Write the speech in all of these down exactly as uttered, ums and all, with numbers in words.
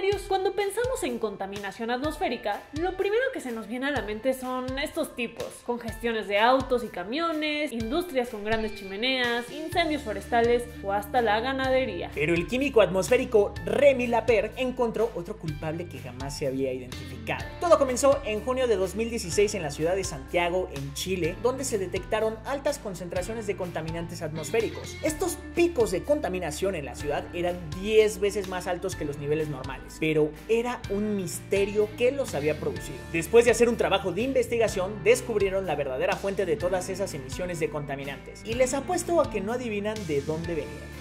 Playerius, cuando pensamos en contaminación atmosférica, lo primero que se nos viene a la mente son estos tipos: congestiones de autos y camiones, industrias con grandes chimeneas, incendios forestales o hasta la ganadería. Pero el químico atmosférico Remy Lapierre encontró otro culpable que jamás se había identificado. Todo comenzó en junio de dos mil dieciséis en la ciudad de Santiago, en Chile, donde se detectaron altas concentraciones de contaminantes atmosféricos. Estos picos de contaminación en la ciudad eran diez veces más altos que los niveles normales, pero era un misterio qué los había producido. Después de hacer un trabajo de investigación, descubrieron la verdadera fuente de todas esas emisiones de contaminantes, y les apuesto a que no adivinan de dónde venían.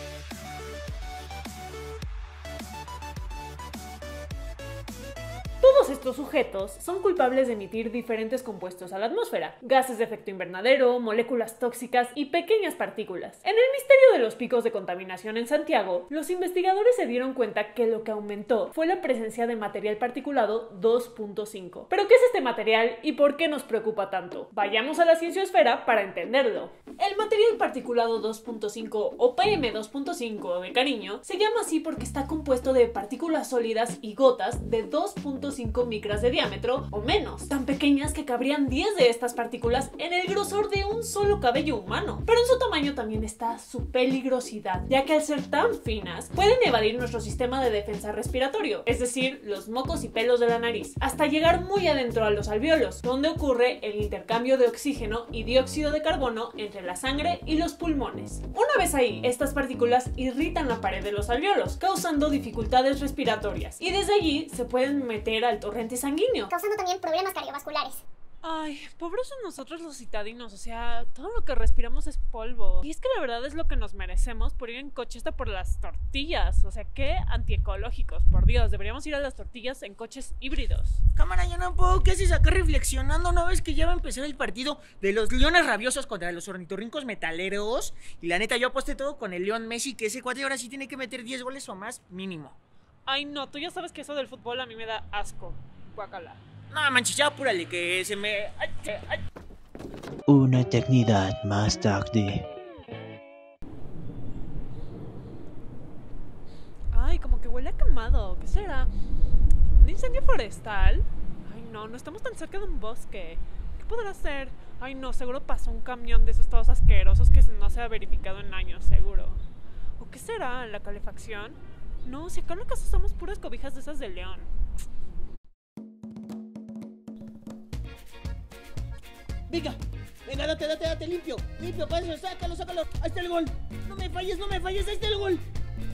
Todos estos sujetos son culpables de emitir diferentes compuestos a la atmósfera: gases de efecto invernadero, moléculas tóxicas y pequeñas partículas. En el misterio de los picos de contaminación en Santiago, los investigadores se dieron cuenta que lo que aumentó fue la presencia de material particulado dos punto cinco. ¿Pero qué es este material y por qué nos preocupa tanto? Vayamos a la cienciosfera para entenderlo. El material particulado dos punto cinco, o P M dos punto cinco de cariño, se llama así porque está compuesto de partículas sólidas y gotas de dos punto cinco micras de diámetro o menos, tan pequeñas que cabrían diez de estas partículas en el grosor de un solo cabello humano. Pero en su tamaño también está su peligrosidad, ya que al ser tan finas pueden evadir nuestro sistema de defensa respiratorio, es decir, los mocos y pelos de la nariz, hasta llegar muy adentro a los alvéolos, donde ocurre el intercambio de oxígeno y dióxido de carbono entre la sangre y los pulmones. Una vez ahí, estas partículas irritan la pared de los alvéolos, causando dificultades respiratorias, y desde allí se pueden meter al torrente sanguíneo, causando también problemas cardiovasculares. Ay, pobres son nosotros los citadinos, o sea, todo lo que respiramos es polvo. Y es que la verdad es lo que nos merecemos por ir en coche hasta por las tortillas. O sea, qué antiecológicos, por Dios, deberíamos ir a las tortillas en coches híbridos. Cámara, ya no puedo, ¿qué haces acá reflexionando? ¿No ves que ya va a empezar el partido de los Leones Rabiosos contra los Ornitorrincos Metaleros? Y la neta, yo aposté todo con el León Messi, que ese cuate ahora sí tiene que meter diez goles o más mínimo. Ay, no, tú ya sabes que eso del fútbol a mí me da asco. Guácala. No, manches, ya apúrale, que se me... Ay, ay. Una eternidad más tarde. Ay, como que huele a quemado. ¿Qué será? ¿Un incendio forestal? Ay, no, no estamos tan cerca de un bosque. ¿Qué podrá ser? Ay, no, seguro pasó un camión de esos todos asquerosos que no se ha verificado en años, seguro. ¿O qué será? ¿La calefacción? No, si acá en la casa usamos puras cobijas de esas de león. Venga, venga, date, date, date, limpio, limpio, para eso, sácalo, sácalo, ahí está el gol, no me falles, no me falles, ahí está el gol.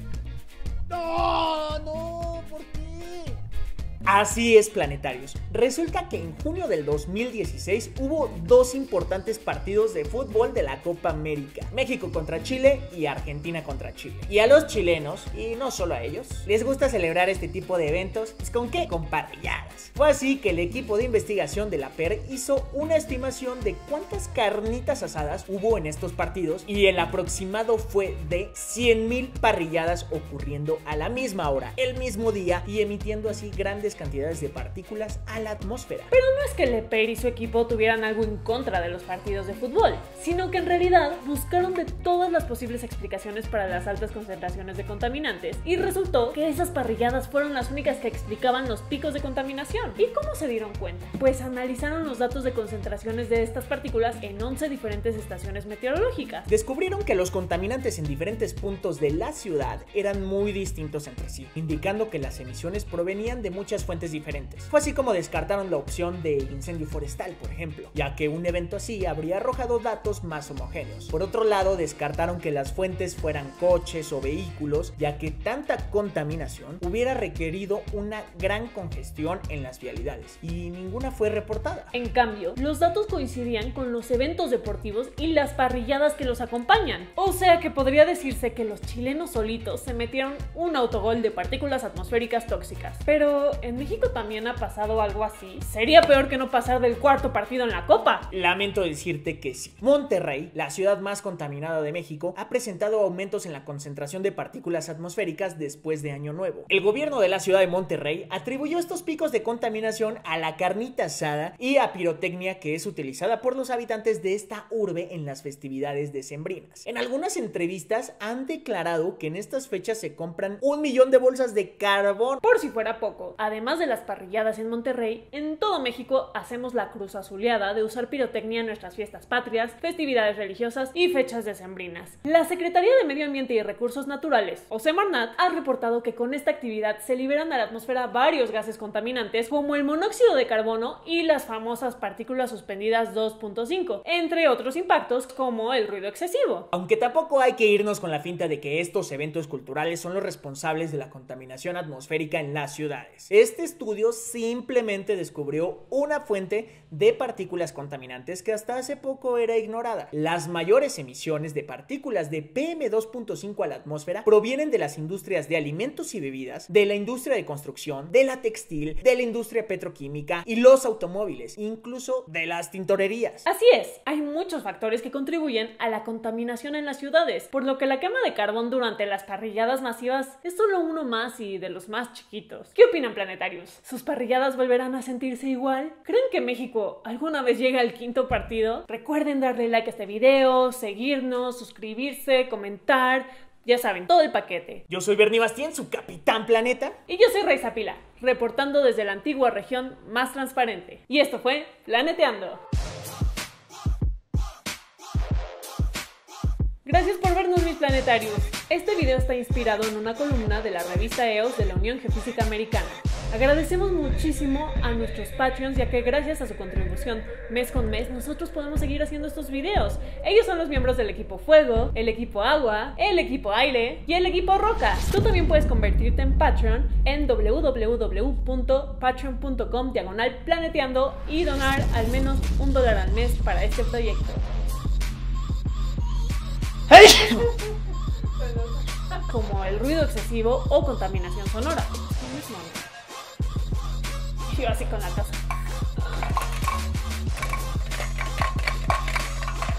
No, no, ¿por qué? Así es, planetarios. Resulta que en junio del dos mil dieciséis hubo dos importantes partidos de fútbol de la Copa América: México contra Chile y Argentina contra Chile. Y a los chilenos, y no solo a ellos, les gusta celebrar este tipo de eventos. ¿Pues con qué? Con parrilladas. Fue así que el equipo de investigación de Lapierre hizo una estimación de cuántas carnitas asadas hubo en estos partidos, y el aproximado fue de cien mil parrilladas ocurriendo a la misma hora, el mismo día, y emitiendo así grandes cantidades de partículas a la atmósfera. Pero no es que Lapierre y su equipo tuvieran algo en contra de los partidos de fútbol, sino que en realidad buscaron de todas las posibles explicaciones para las altas concentraciones de contaminantes, y resultó que esas parrilladas fueron las únicas que explicaban los picos de contaminación. ¿Y cómo se dieron cuenta? Pues analizaron los datos de concentraciones de estas partículas en once diferentes estaciones meteorológicas. Descubrieron que los contaminantes en diferentes puntos de la ciudad eran muy distintos entre sí, indicando que las emisiones provenían de muchas fuentes diferentes. Fue así como descartaron la opción de incendio forestal, por ejemplo, ya que un evento así habría arrojado datos más homogéneos. Por otro lado, descartaron que las fuentes fueran coches o vehículos, ya que tanta contaminación hubiera requerido una gran congestión en las vialidades, y ninguna fue reportada. En cambio, los datos coincidían con los eventos deportivos y las parrilladas que los acompañan. O sea que podría decirse que los chilenos solitos se metieron un autogol de partículas atmosféricas tóxicas. Pero ¿en México también ha pasado algo así? Sería peor que no pasar del cuarto partido en la Copa. Lamento decirte que sí. Monterrey, la ciudad más contaminada de México, ha presentado aumentos en la concentración de partículas atmosféricas después de Año Nuevo. El gobierno de la ciudad de Monterrey atribuyó estos picos de contaminación a la carnita asada y a pirotecnia que es utilizada por los habitantes de esta urbe en las festividades decembrinas. En algunas entrevistas han declarado que en estas fechas se compran un millón de bolsas de carbón. Por si fuera poco, además de las parrilladas en Monterrey, en todo México hacemos la cruz azuleada de usar pirotecnia en nuestras fiestas patrias, festividades religiosas y fechas decembrinas. La Secretaría de Medio Ambiente y Recursos Naturales, o Semarnat, ha reportado que con esta actividad se liberan a la atmósfera varios gases contaminantes como el monóxido de carbono y las famosas partículas suspendidas dos punto cinco, entre otros impactos como el ruido excesivo. Aunque tampoco hay que irnos con la finta de que estos eventos culturales son los responsables de la contaminación atmosférica en las ciudades. Este estudio simplemente descubrió una fuente de partículas contaminantes que hasta hace poco era ignorada. Las mayores emisiones de partículas de P M dos punto cinco a la atmósfera provienen de las industrias de alimentos y bebidas, de la industria de construcción, de la textil, de la industria petroquímica y los automóviles, incluso de las tintorerías. Así es, hay muchos factores que contribuyen a la contaminación en las ciudades, por lo que la quema de carbón durante las parrilladas masivas es solo uno más y de los más chiquitos. ¿Qué opinan, planetarios? ¿Sus parrilladas volverán a sentirse igual? ¿Creen que México alguna vez llegue al quinto partido? Recuerden darle like a este video, seguirnos, suscribirse, comentar, ya saben, todo el paquete. Yo soy Bernie Bastien, su capitán planeta. Y yo soy Raiza Pila, reportando desde la antigua región más transparente. Y esto fue Planeteando. Gracias por vernos, mis planetarios. Este video está inspirado en una columna de la revista E O S de la Unión Geofísica Americana. Agradecemos muchísimo a nuestros Patreons, ya que gracias a su contribución mes con mes nosotros podemos seguir haciendo estos videos. Ellos son los miembros del equipo Fuego, el equipo Agua, el equipo Aire y el equipo Roca. Tú también puedes convertirte en Patreon en w w w punto patreon punto com diagonal planeteando y donar al menos un dólar al mes para este proyecto. Como el ruido excesivo o contaminación sonora. Yo así con la casa.